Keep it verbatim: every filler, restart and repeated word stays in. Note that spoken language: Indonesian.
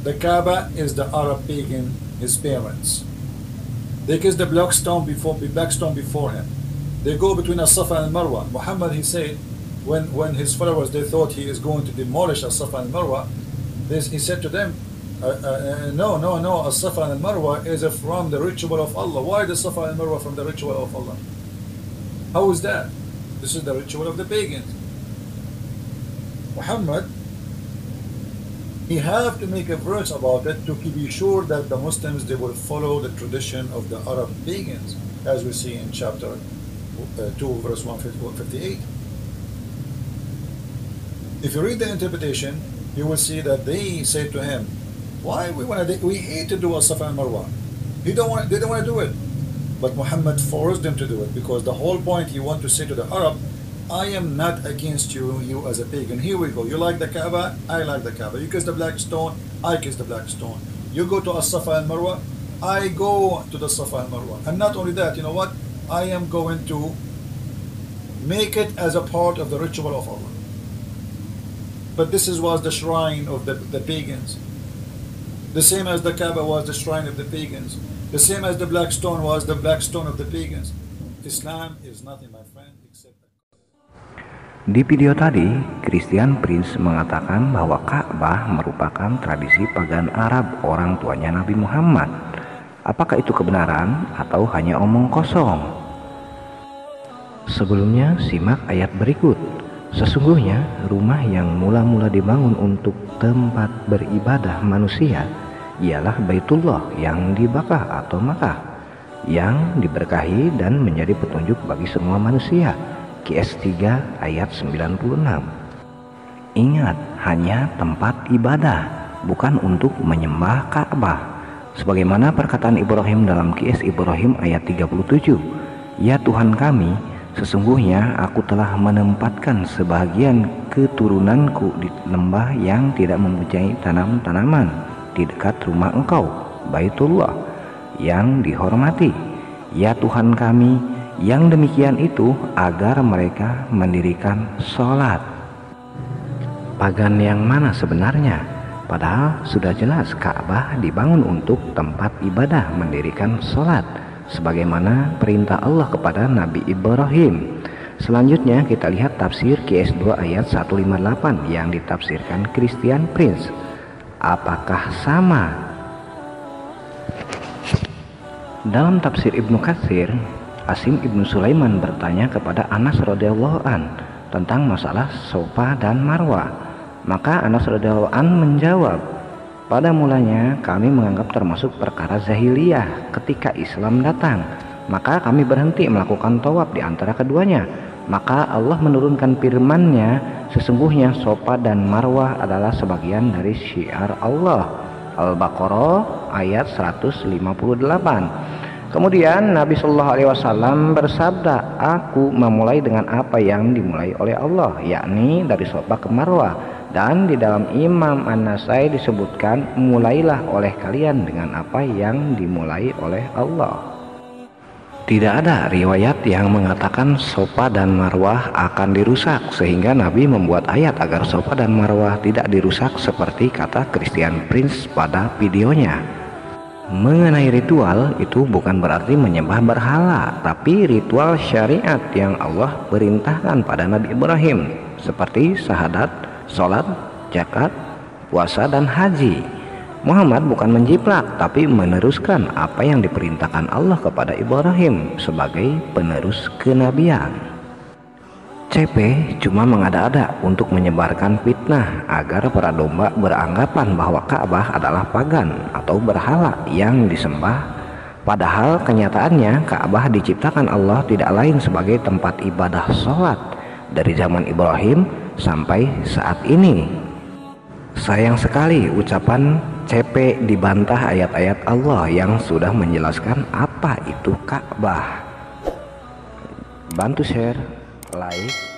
The Kaaba is the Arab pagan, his parents. They kiss the black stone before, the black stone before him. They go between As-Safa and Marwa. Muhammad, he said, when, when his followers, they thought he is going to demolish As-Safa and Marwa, this, he said to them, uh, uh, no, no, no, As-Safa and Marwa is from the ritual of Allah. Why the Safa and Marwa from the ritual of Allah? How is that? This is the ritual of the pagans. Muhammad, he have to make a verse about it to be sure that the Muslims, they will follow the tradition of the Arab pagans, as we see in chapter uh, two, verse one fifty-eight. If you read the interpretation, you will see that they say to him, why we want to, we hate to do As-Safa and Marwa. He don't want, they don't want to do it. But Muhammad forced them to do it, because the whole point he want to say to the Arab, I am not against you, you as a pagan. Here we go. You like the Kaaba, I like the Kaaba. You kiss the black stone, I kiss the black stone. You go to As-Safa and Marwa, I go to the Safa and Marwa. And not only that, you know what? I am going to make it as a part of the ritual of Allah. But this is, was the shrine of the, the pagans. The same as the Kaaba was the shrine of the pagans. The same as the black stone was the black stone of the pagans. Islam is nothing, my friend, except... Di video tadi, Christian Prince mengatakan bahwa Ka'bah merupakan tradisi pagan Arab orang tuanya Nabi Muhammad. Apakah itu kebenaran atau hanya omong kosong? Sebelumnya, simak ayat berikut. Sesungguhnya, rumah yang mula-mula dibangun untuk tempat beribadah manusia ialah Baitullah yang di Bakkah atau Makkah, yang diberkahi dan menjadi petunjuk bagi semua manusia. Q S tiga ayat sembilan puluh enam. Ingat, hanya tempat ibadah, bukan untuk menyembah Ka'bah. Sebagaimana perkataan Ibrahim dalam Q S Ibrahim ayat tiga puluh tujuh, ya Tuhan kami, sesungguhnya aku telah menempatkan sebagian keturunanku di lembah yang tidak mempunyai tanam-tanaman di dekat rumah engkau, Baitullah, yang dihormati. Ya Tuhan kami, yang demikian itu agar mereka mendirikan sholat. Pagan yang mana sebenarnya? Padahal sudah jelas Ka'bah dibangun untuk tempat ibadah, mendirikan sholat, sebagaimana perintah Allah kepada Nabi Ibrahim. Selanjutnya kita lihat tafsir Q S dua ayat seratus lima puluh delapan yang ditafsirkan Christian Prince. Apakah sama? Dalam tafsir Ibnu Katsir, Asim Ibnu Sulaiman bertanya kepada Anas radhiyallahu an tentang masalah Safa dan Marwa. Maka Anas radhiyallahu an menjawab, pada mulanya kami menganggap termasuk perkara zahiliyah. Ketika Islam datang, maka kami berhenti melakukan tawaf di antara keduanya. Maka Allah menurunkan firman-Nya, sesungguhnya Safa dan Marwah adalah sebagian dari syiar Allah. Al-Baqarah ayat seratus lima puluh delapan. Kemudian Nabi Shallallahu Alaihi Wasallam bersabda, aku memulai dengan apa yang dimulai oleh Allah, yakni dari Safa ke Marwah. Dan di dalam Imam An-Nasai disebutkan, mulailah oleh kalian dengan apa yang dimulai oleh Allah. Tidak ada riwayat yang mengatakan Safa dan Marwah akan dirusak, sehingga Nabi membuat ayat agar Safa dan Marwah tidak dirusak seperti kata Christian Prince pada videonya. Mengenai ritual, itu bukan berarti menyembah berhala, tapi ritual syariat yang Allah perintahkan pada Nabi Ibrahim, seperti syahadat, sholat, zakat, puasa, dan haji. Muhammad bukan menjiplak, tapi meneruskan apa yang diperintahkan Allah kepada Ibrahim sebagai penerus kenabian. C P cuma mengada-ada untuk menyebarkan fitnah agar para domba beranggapan bahwa Ka'bah adalah pagan atau berhala yang disembah. Padahal kenyataannya Ka'bah diciptakan Allah tidak lain sebagai tempat ibadah sholat dari zaman Ibrahim sampai saat ini. Sayang sekali ucapan C P dibantah ayat-ayat Allah yang sudah menjelaskan apa itu Ka'bah. Bantu share, like,